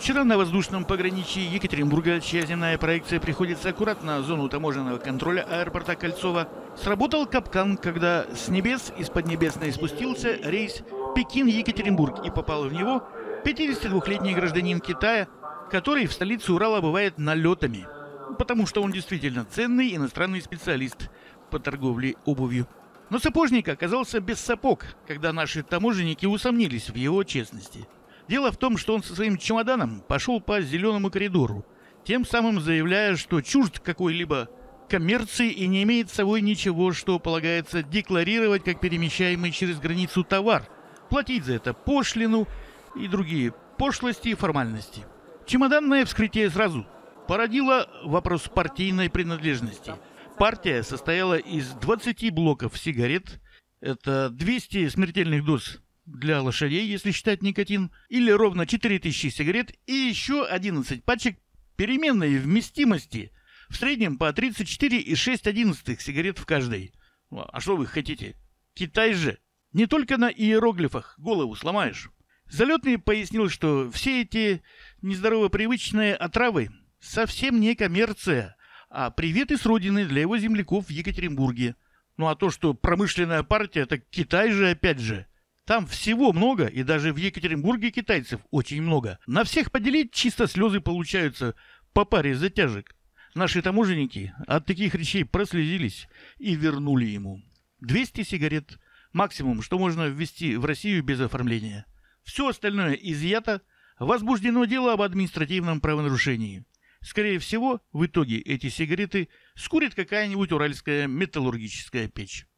Вчера на воздушном пограничье Екатеринбурга, чья земная проекция приходится аккуратно на зону таможенного контроля аэропорта Кольцово, сработал капкан, когда с небес из Поднебесной спустился рейс Пекин-Екатеринбург и попал в него 52-летний гражданин Китая, который в столице Урала бывает налетами, потому что он действительно ценный иностранный специалист по торговле обувью. Но сапожник оказался без сапог, когда наши таможенники усомнились в его честности. Дело в том, что он со своим чемоданом пошел по зеленому коридору, тем самым заявляя, что чужд какой-либо коммерции и не имеет с собой ничего, что полагается декларировать как перемещаемый через границу товар, платить за это пошлину и другие пошлости и формальности. Чемоданное вскрытие сразу породило вопрос партийной принадлежности. Партия состояла из 20 блоков сигарет, это 200 смертельных доз для лошадей, если считать никотин, или ровно 4000 сигарет и еще 11 пачек переменной вместимости, в среднем по 34,6 сигарет в каждой. А что вы хотите? Китай же! Не только на иероглифах голову сломаешь. Залетный пояснил, что все эти нездорово привычные отравы совсем не коммерция, а приветы с родины для его земляков в Екатеринбурге. Ну а то, что промышленная партия, так Китай же опять же. Там всего много, и даже в Екатеринбурге китайцев очень много. На всех поделить чисто слезы получаются по паре затяжек. Наши таможенники от таких речей прослезились и вернули ему 200 сигарет, максимум, что можно ввезти в Россию без оформления. Все остальное изъято, возбуждено дело об административном правонарушении. Скорее всего, в итоге эти сигареты скурит какая-нибудь уральская металлургическая печь.